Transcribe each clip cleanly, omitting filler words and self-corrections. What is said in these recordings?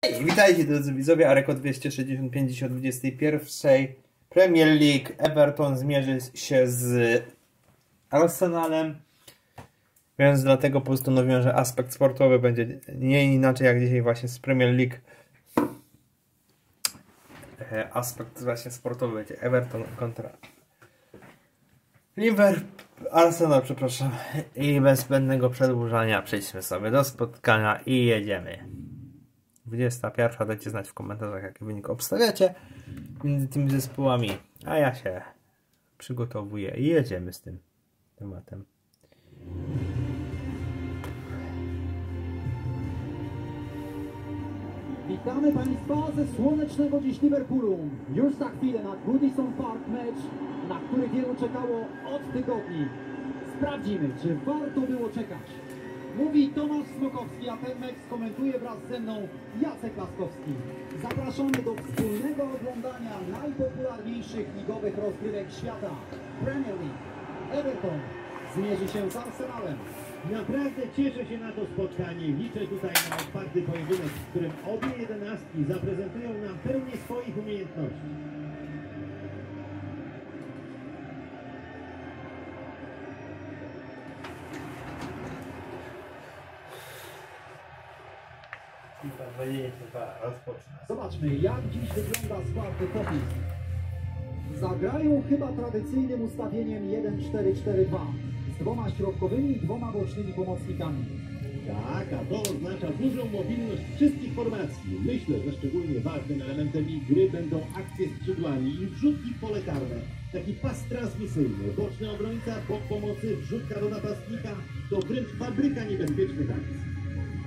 Witajcie drodzy widzowie, Areko 265 o 21. Premier League. Everton zmierzy się z Arsenalem, więc dlatego postanowiłem, że aspekt sportowy będzie nie inaczej jak dzisiaj właśnie z Premier League. Aspekt właśnie sportowy będzie Everton kontra Arsenal, przepraszam. I bez zbędnego przedłużania przejdźmy sobie do spotkania i jedziemy. 21. Dajcie znać w komentarzach, jaki wynik obstawiacie między tymi zespołami, a ja się przygotowuję i jedziemy z tym tematem. Witamy Państwa ze słonecznego dziś Liverpoolu. Już za chwilę na Goodison Park mecz, na który wielu czekało od tygodni. Sprawdzimy, czy warto było czekać. Mówi Tomasz Smokowski, a ten mecz skomentuje wraz ze mną Jacek Laskowski. Zapraszamy do wspólnego oglądania najpopularniejszych ligowych rozgrywek świata. Premier League. Everton zmierzy się z Arsenalem. Naprawdę cieszę się na to spotkanie. Liczę tutaj na otwarty pojedynek, w którym obie jedenastki zaprezentują nam pełnię swoich umiejętności. Zobaczmy, jak dziś wygląda skład The Copies. Zagrają chyba tradycyjnym ustawieniem 1-4-4-2 z dwoma środkowymi i dwoma bocznymi pomocnikami. Tak, a to oznacza dużą mobilność wszystkich formacji. Myślę, że szczególnie ważnym elementem ich gry będą akcje skrzydłami i wrzutki w pole karne. Taki pas transmisyjny, boczny obrońca, bok pomocy, wrzutka do napastnika, to wręcz fabryka niebezpiecznych akcji.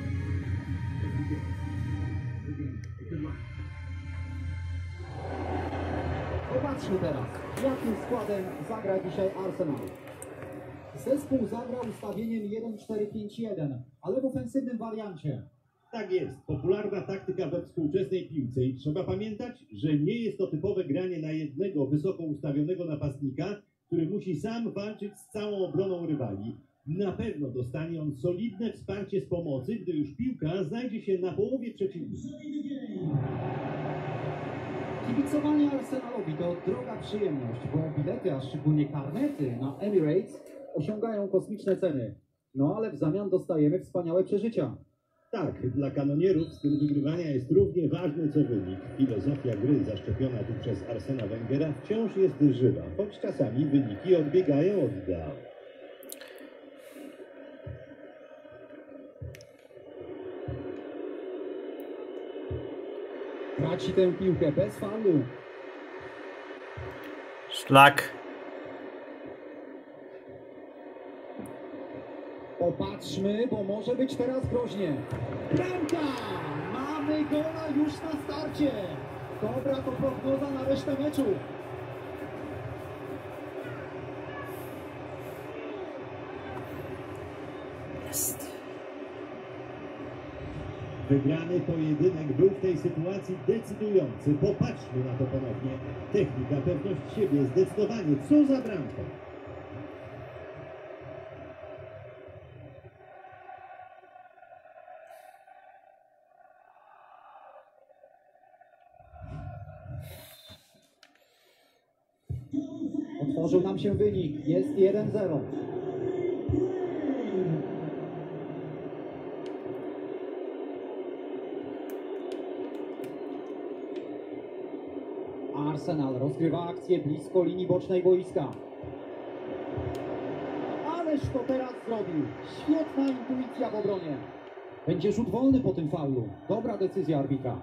Popatrzmy teraz, jakim składem zagra dzisiaj Arsenal. Zespół zagrał ustawieniem 1-4-5-1, ale w ofensywnym wariancie. Tak jest, popularna taktyka we współczesnej piłce i trzeba pamiętać, że nie jest to typowe granie na jednego wysoko ustawionego napastnika, który musi sam walczyć z całą obroną rywali. Na pewno dostanie on solidne wsparcie z pomocy, gdy już piłka znajdzie się na połowie przeciwnika. Kibicowanie Arsenalowi to droga przyjemność, bo bilety, a szczególnie karnety na Emirates osiągają kosmiczne ceny. No ale w zamian dostajemy wspaniałe przeżycia. Tak, dla kanonierów styl wygrywania jest równie ważny co wynik. Filozofia gry zaszczepiona tu przez Arsena Wengera wciąż jest żywa, choć czasami wyniki odbiegają od ideału. Traci tę piłkę bez faulu. Szlak. Popatrzmy, bo może być teraz groźnie. Bramka! Mamy gola już na starcie. Dobra to prognoza na resztę meczu. Jest. Wygrany pojedynek był w tej sytuacji decydujący. Popatrzmy na to ponownie. Technika, pewność siebie, zdecydowanie. Co za bramka! Otworzył nam się wynik. Jest 1-0. Arsenal rozgrywa akcję blisko linii bocznej boiska. Ależ to teraz zrobił. Świetna intuicja w obronie. Będzie rzut wolny po tym faulu. Dobra decyzja arbitra.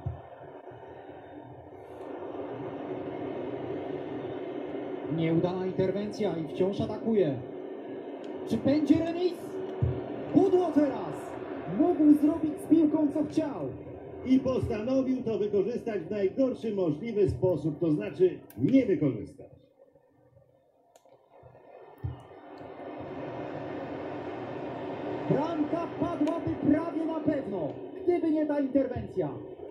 Nieudana interwencja i wciąż atakuje. Czy będzie remis? Pudło teraz! Mógł zrobić z piłką co chciał. I postanowił to wykorzystać w najgorszy możliwy sposób, to znaczy nie wykorzystać. Bramka padłaby prawie na pewno, gdyby nie ta interwencja.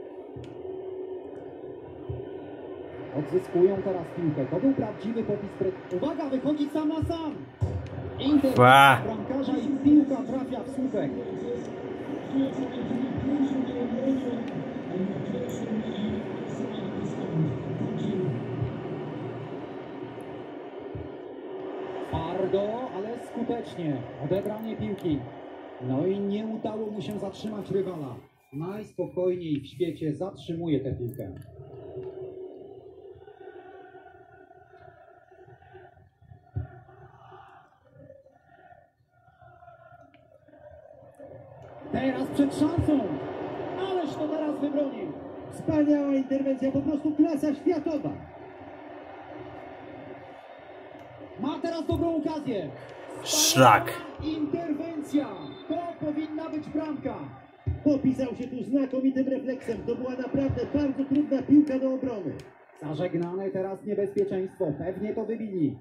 Odzyskują teraz piłkę. To był prawdziwy popis. Uwaga, wychodzi sam na sam. Interwencja bramkarza i piłka trafia w słupek. skutecznie. Odebranie piłki. No i nie udało mu się zatrzymać rywala. Najspokojniej w świecie zatrzymuje tę piłkę. Teraz przed szansą. Ależ to teraz wybronił. Wspaniała interwencja, po prostu klasa światowa. Ma teraz dobrą okazję. Szlak. Interwencja. To powinna być bramka. Popisał się tu znakomitym refleksem. To była naprawdę bardzo trudna piłka do obrony. Zażegnane teraz niebezpieczeństwo. Pewnie to wybili.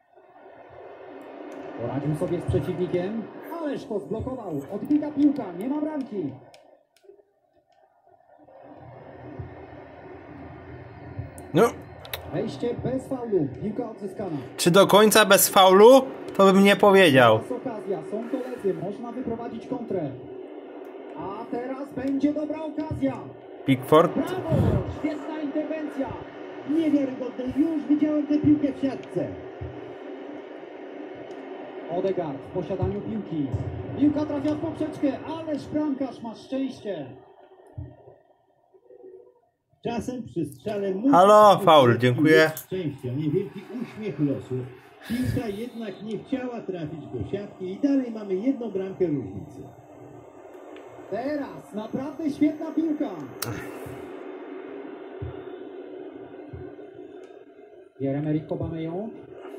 Poradził sobie z przeciwnikiem. Ależ to zblokował. Odbita piłka. Nie ma bramki. No, Wejście bez faulu. Piłka odzyskana. czy do końca bez faulu? To bym nie powiedział. Jest okazja. Są koledzy. Można wyprowadzić kontrę. A teraz będzie dobra okazja. Pickford. Brawo! Świetna interwencja. Niewiarygodne. Już widziałem tę piłkę w siatce. Odegaard w posiadaniu piłki. Piłka trafia w poprzeczkę, ależ bramkarz ma szczęście. Czasem przy strzale musi... Halo, faul, dziękuję. Szczęścia, niewielki uśmiech losu. Piłka jednak nie chciała trafić do siatki i dalej mamy jedną bramkę różnicy. Teraz naprawdę świetna piłka. Pierre-Emerick Aubameyang.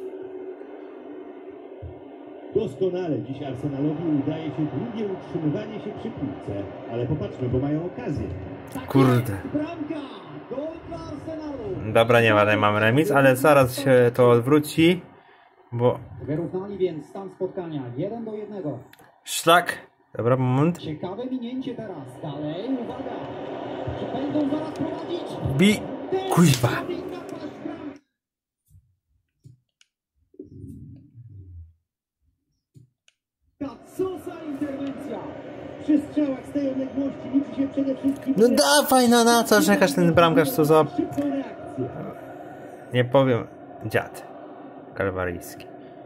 Doskonale dziś Arsenalowi udaje się długie utrzymywanie się przy piłce. Ale popatrzmy, bo mają okazję. Tak Kurde. jest, bramka. Gol dla Arsenalu. Dobra, nie ma, mamy remis, ale zaraz się to odwróci, bo Wyrównali więc stan spotkania 1-1. szlak. Dobra, moment. Ciekawe minięcie teraz. Dalej, uwaga. Czy będą zaraz prowadzić? Bi... Kuźwa. Co za interwencja! Przy strzałach z tej odległości liczy się przede wszystkim... No dawaj, no na co czekasz, ten bramkarz, co za... Szybką reakcję. Nie powiem, dziad kalwaryjski.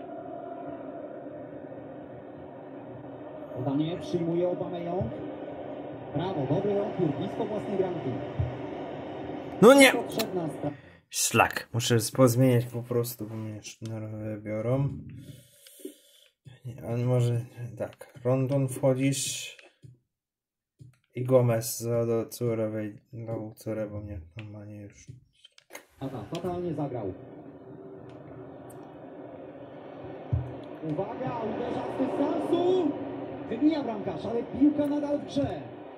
Podanie przyjmuje Aubameyang. Brawo, dobry opór, blisko własnej bramki. No nie! Potrzebna sprawa. Szlak. Muszę pozmieniać po prostu, bo mnie sznurowe biorą. Nie, ale może tak. Rondon wchodzisz i Gomez do Curewej, do Cure, bo mnie normalnie już... Fatalnie zagrał. Uwaga, uderza z dystansu. Wybija bramkarz, ale piłka nadal w grze.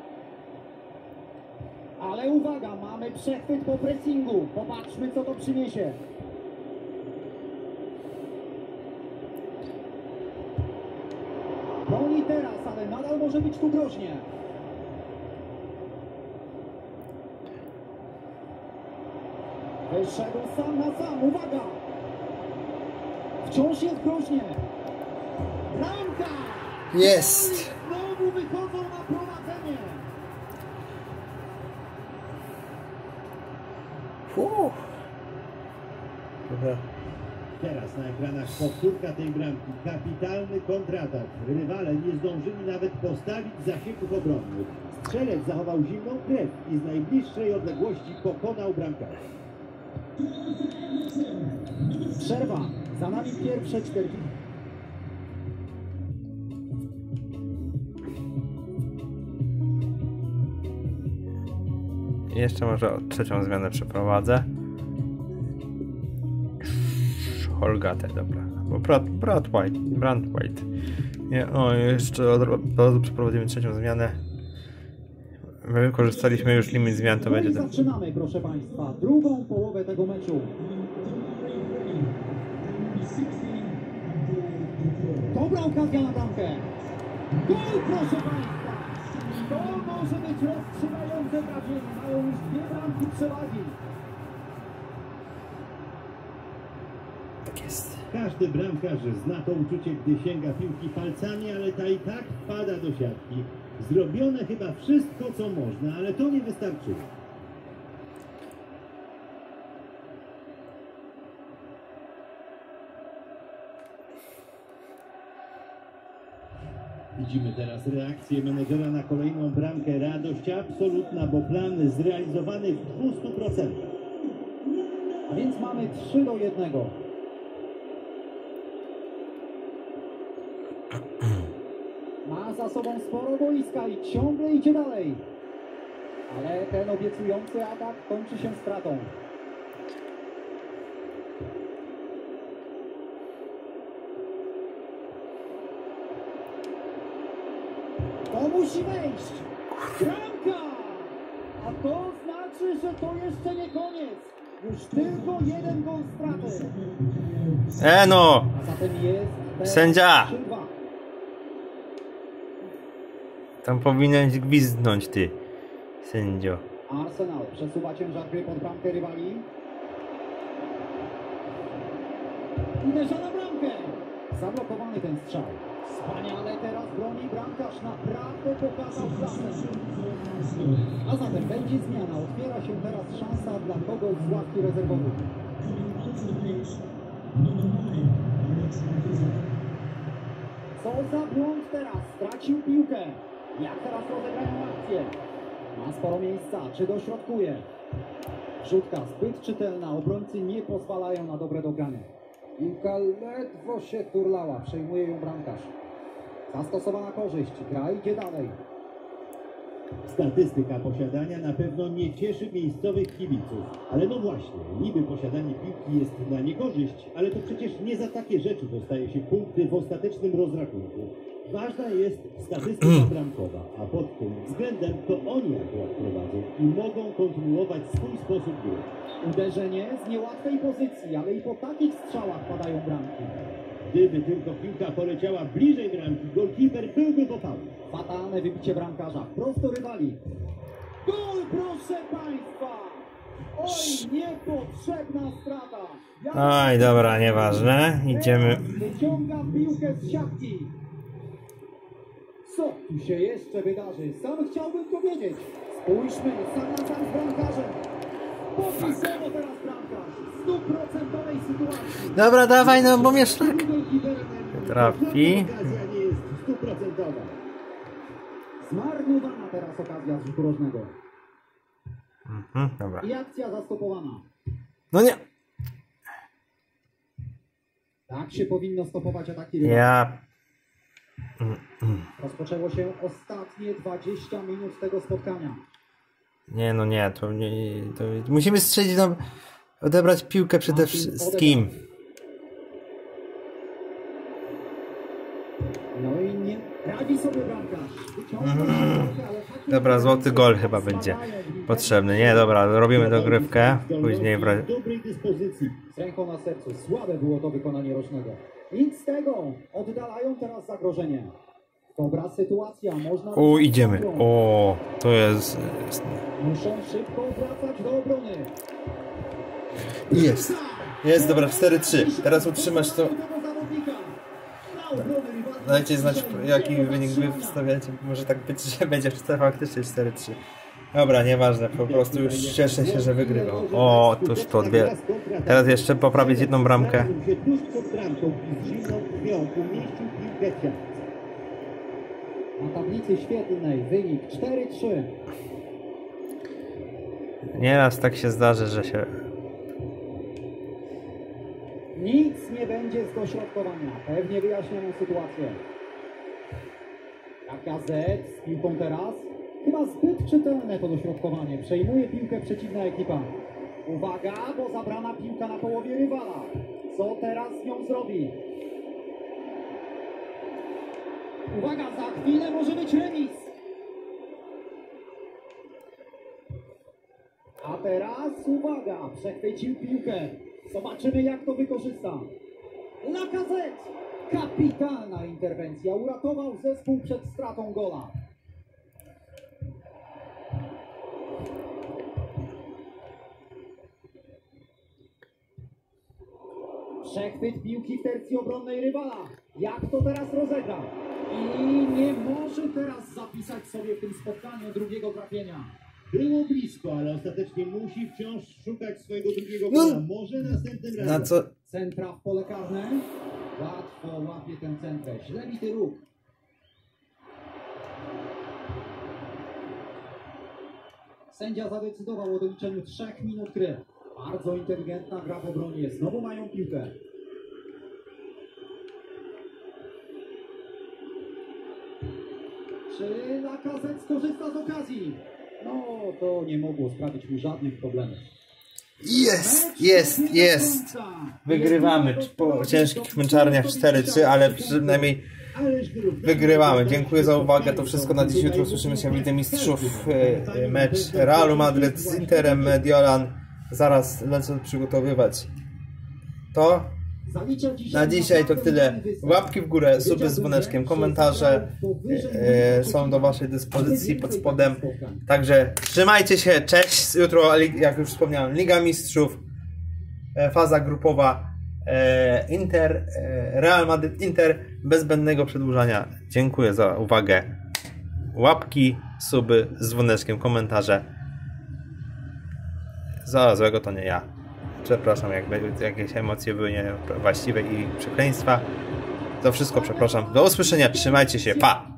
Ale uwaga, mamy przechwyt po pressingu. Popatrzmy, co to przyniesie. Broni teraz, ale nadal może być tu groźnie. Wyszedł sam na sam, uwaga! Wciąż jest groźnie. Bramka! Jest! Znowu wychodzą na prowadzenie. Dobra. Teraz na ekranach powtórka tej bramki. Kapitalny kontratak. Rywale nie zdążyli nawet postawić zasieków obronnych. Strzelec zachował zimną krew i z najbliższej odległości pokonał bramkarza. Przerwa. Za nami pierwsze 40. Jeszcze może trzecią zmianę przeprowadzę. Holgatę, dobra. Bo Brand White. Nie, o, jeszcze od razu przeprowadzimy trzecią zmianę. My wykorzystaliśmy już limit zmian, to będzie ten. Zaczynamy, proszę Państwa, drugą połowę tego meczu. Dobra okazja na bramkę. Gol, proszę Państwa. To może być rozstrzygające trafienie. Mają już 2 bramki przewagi. Tak jest. Każdy bramkarz zna to uczucie, gdy sięga piłki palcami, ale ta i tak wpada do siatki. Zrobione chyba wszystko, co można, ale to nie wystarczyło. Widzimy teraz reakcję menedżera na kolejną bramkę. Radość absolutna, bo plan zrealizowany w 200%. A więc mamy 3-1. Ma za sobą sporo boiska i ciągle idzie dalej. Ale ten obiecujący atak kończy się stratą. To musi wejść! Bramka! A to znaczy, że to jeszcze nie koniec. Już tylko jeden gol straty. No! A zatem jest teraz Sędzia! 3-2. Tam powinieneś gwizdnąć, ty, sędzio. Arsenal przesuwa ciężar gry pod bramkę rywali. Uderza na bramkę. Zablokowany ten strzał. Wspaniale teraz broni bramkarz. Naprawdę pokazał klasę. A zatem będzie zmiana. Otwiera się teraz szansa dla kogoś z ławki rezerwowej. Co za błąd teraz. Stracił piłkę. Jak teraz rozegrają akcję? Ma sporo miejsca. Czy dośrodkuje? Rzutka zbyt czytelna. Obrońcy nie pozwalają na dobre dogranie. Piłka ledwo się turlała. Przejmuje ją bramkarz. Zastosowana korzyść. Gra idzie dalej. Statystyka posiadania na pewno nie cieszy miejscowych kibiców. Ale no właśnie, niby posiadanie piłki jest na niekorzyść, ale to przecież nie za takie rzeczy dostaje się punkty w ostatecznym rozrachunku. Ważna jest statystyka bramkowa, a pod tym względem to oni akurat prowadzą i mogą kontynuować swój sposób gry. Uderzenie z niełatwej pozycji, ale i po takich strzałach padają bramki. Gdyby tylko piłka poleciała bliżej bramki, golkiper byłby po faulu. Fatalne wybicie bramkarza. Prosto rywali. Gol, proszę Państwa! Oj, niepotrzebna strata. Oj, dobra, nieważne. Idziemy. Wyciąga piłkę z siatki. Co tu się jeszcze wydarzy? Sam chciałbym to wiedzieć. Spójrzmy, sam na sam z bramkarzem. Popisowo teraz bramkarz. W 100% sytuacji. Dobra, dawaj, no bo mnie szlak trafi. Okazja nie jest 100%. Zmarnowana teraz okazja z rzutu rożnego. Dobra. I akcja zastopowana. No nie. Tak się powinno stopować ataki rywala. Ja... Rozpoczęło się ostatnie 20 minut tego spotkania. Nie, no nie, to nie... To... Musimy strzelić, no... Odebrać piłkę przede wszystkim. No i nie radzi sobie bramkarz. Dobra, złoty gol chyba będzie potrzebny. Nie, dobra, robimy dogrywkę. Później W dobrej dyspozycji. Z ręką na sercu. Słabe było to wykonanie rocznego. Nic z tego. Oddalają teraz zagrożenie. Dobra sytuacja. Można... Idziemy. O, to jest... Muszą szybko wracać do obrony. Jest. Jest, dobra, 4-3. Teraz utrzymasz to... Dajcie znać, jaki wynik wy wstawiacie. Może tak być, że będzie faktycznie 4-3. Dobra, nieważne, po prostu już cieszę się, że wygrywam. O, tuż to dwie. Teraz jeszcze poprawić jedną bramkę. Na tablicy świetlnej wynik 4-3. Nieraz tak się zdarzy, że się... Nic nie będzie z dośrodkowania. Pewnie wyjaśnioną sytuację. Lacazette z piłką teraz. Chyba zbyt czytelne to dośrodkowanie. Przejmuje piłkę przeciwna ekipa. Uwaga, bo zabrana piłka na połowie rywala. Co teraz z nią zrobi? Uwaga, za chwilę może być remis. A teraz uwaga, przechwycił piłkę. Zobaczymy, jak to wykorzysta. Lacazette! Kapitalna interwencja. Uratował zespół przed stratą gola. Przechwyt piłki w tercji obronnej rywala. Jak to teraz rozegra? I nie może teraz zapisać sobie w tym spotkaniu drugiego trafienia. Było blisko, ale ostatecznie musi wciąż szukać swojego drugiego gola. Może następnym razem. Na co? Centra w pole karne. Łatwo łapie ten centrę. Źle bity ruch. Sędzia zadecydował o doliczeniu 3 minut gry. Bardzo inteligentna gra w obronie. Znowu mają piłkę. Czy Lacazette skorzysta z okazji? No, to nie mogło sprawić mu żadnych problemów. Jest. Wygrywamy po ciężkich męczarniach 4-3, ale przynajmniej wygrywamy. Dziękuję za uwagę. To wszystko na dziś. Jutro słyszymy się w Lidze Mistrzów. Mecz Realu Madryt z Interem Mediolan. Zaraz lecę przygotowywać to. Na dzisiaj to tyle. Łapki w górę, suby z dzwoneczkiem, komentarze są do waszej dyspozycji pod spodem. Także trzymajcie się, cześć. Jutro, jak już wspomniałem, Liga Mistrzów, faza grupowa, Real Madrid Inter, bez zbędnego przedłużania. Dziękuję za uwagę. Łapki, suby z dzwoneczkiem, komentarze. Za złego to nie ja. Przepraszam, jakby jakieś emocje były niewłaściwe i przekleństwa. Za wszystko przepraszam. Do usłyszenia, trzymajcie się, pa!